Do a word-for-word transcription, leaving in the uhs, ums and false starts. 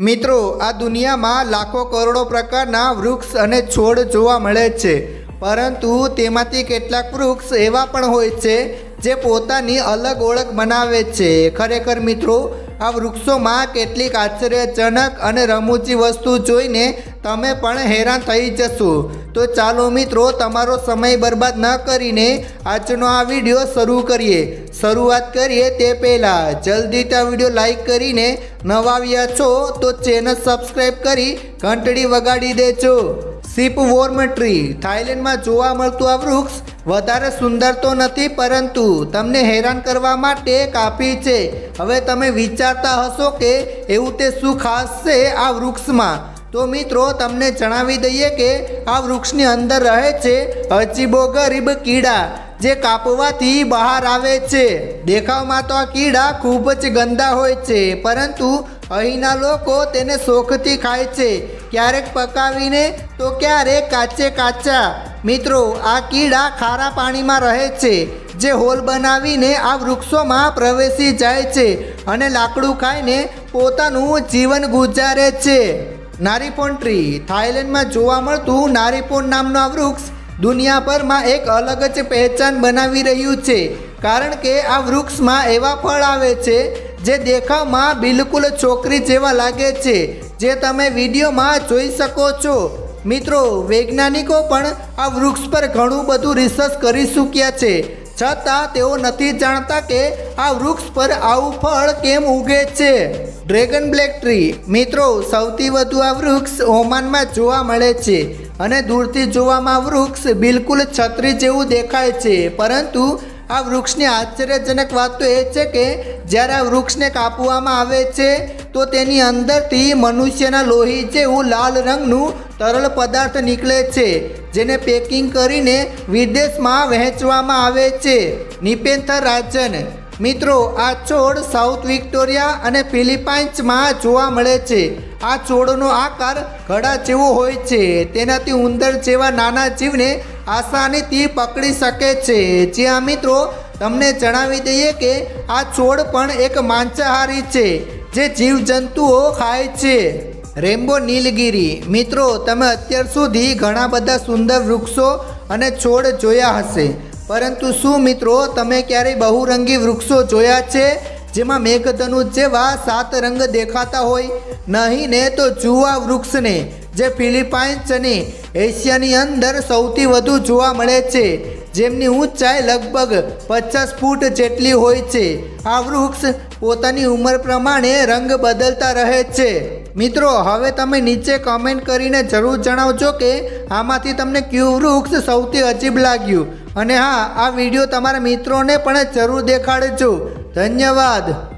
मित्रों आ दुनिया में लाखों करोड़ों प्रकारना वृक्ष अने छोड़ जोवा मळे छे, परंतु तेमांथी केटलाक वृक्ष एवा पण होय छे जे पोतानी अलग ओळख बनावे छे। खरेखर मित्रों आ वृक्षों में केटलीक आश्चर्यजनक अने रमूजी वस्तु जोईने तमे पण हैरान थई जशो। तो चालो मित्रों तमारो समय बर्बाद न करीने आजनो आ विडियो शरू करिए। शुरुआत करिए ते पहला जल्दी आ विडियो लाइक करीने नवा आव्या छो तो चेनल सब्सक्राइब करी घंटड़ी वगाड़ी देजो। सीपवॉर्म ट्री थाईलैंड में जोवा मळतुं आ वृक्ष वधारे सुंदर तो नहीं, परंतु तमने हैरान करवा माटे काफी छे। हवे तमे विचारता हशो के एवुं ते शुं खास छे आ वृक्ष में। तो मित्रों तमने जणावी दईए के आ वृक्षनी अंदर रहे छे अजीबोगरीब कीड़ा जे कापवाथी बहार आवे छे। देखावमां तो आ कीड़ा खूब ज गंदा होय छे, परंतु અહીંના લોકો તેને શોખથી ખાય છે, ક્યારેક પકાવીને તો ક્યારેક કાચે કાચા। મિત્રો આ કીડા ખારા પાણીમાં રહે છે જે હોલ બનાવીને આ વૃક્ષોમાં પ્રવેશી જાય છે અને લાકડું ખાઈને પોતાનું જીવન ગુજારે છે। નારીપોન ટ્રી થાઈલેન્ડમાં જોવા મળતું નારીપોન નામનું આ વૃક્ષ દુનિયાભરમાં એક અલગ જ પહેચાન બનાવી રહ્યું છે, કારણ કે આ વૃક્ષમાં એવા ફળ આવે છે જે દેખાવમાં બિલકુલ છોકરી જેવા લાગે છે, જે તમે વિડીયોમાં જોઈ શકો છો। મિત્રો વૈજ્ઞાનિકો પણ આ વૃક્ષ પર ઘણું બધું રિસર્ચ કરી ચૂક્યા છે, છતાં તેઓ નથી જાણતા કે આ વૃક્ષ પર આવું ફળ કેમ ઉગે છે। ડ્રેગન બ્લેક ટ્રી મિત્રો સૌથી વધુ આ વૃક્ષ ઓમાનમાં જોવા મળે છે અને દૂરથી જોવામાં વૃક્ષ બિલકુલ છત્રી જેવું દેખાય છે, પરંતુ आ वृक्षनी आश्चर्यजनक बात तो ए छे के ज्यारे आ वृक्षने कापवामां आवे छे तो तेनी अंदरथी मनुष्यना लोही जेवुं लाल रंगनुं तरल पदार्थ निकळे छे, जेने पेकिंग करीने विदेशमां वहेंचवामां आवे छे। निपेन्थर राजन मित्रों आ छोड़ साउथ विक्टोरिया अने फिलिपाइन्स में जोवा मळे छे। आ छोड़नो आकार घड़ा जेवो होय छे, तेनाथी उंदर जेवा नाना जीवने आसानीथी पकड़ी शके छे। जी हाँ मित्रों तमने जणावी दईए के आ छोड़ पण एक मांसाहारी छे जे जीव जंतुओ खाय छे। रेम्बो नीलगिरी मित्रों तमे अत्यार सुधी घणा बधा सुंदर वृक्षो अने छोड़ जोया हशे, परंतु शुं मित्रों तमे क्यारेय बहुरंगी वृक्षो जोया छे जेमां मेघधनुष जेवा सात रंग देखाता होय? नहीं ने तो जुआ वृक्ष ने जे फिलिपाइन्स अने एशियानी अंदर सौथी वधु जोवा मळे छे, जेमनी ऊंचाई लगभग पचास फूट जेटली होय छे। आ वृक्ष पोतानी उमर प्रमाणे रंग बदलता रहे छे। मित्रों हवे तमे नीचे कमेंट करीने जरूर जणावजो के आमांथी तमने क्यू वृक्ष सौथी अजीब लाग्युं, अने हाँ आ विडियो तमारा मित्रों ने पण जरूर देखाडजो। धन्यवाद।